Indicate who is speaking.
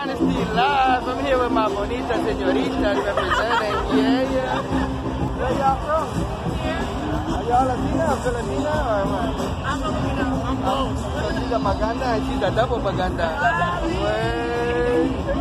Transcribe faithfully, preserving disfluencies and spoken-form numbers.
Speaker 1: Dynasty Live. I'm here with my Bonita señorita representing. Yeah, yeah. Where y'all from?
Speaker 2: Here.
Speaker 1: Are y'all Latina or Filipina or what?
Speaker 2: I'm Filipino. I'm both.
Speaker 1: So she's a Maganda and she's a double Maganda. Word.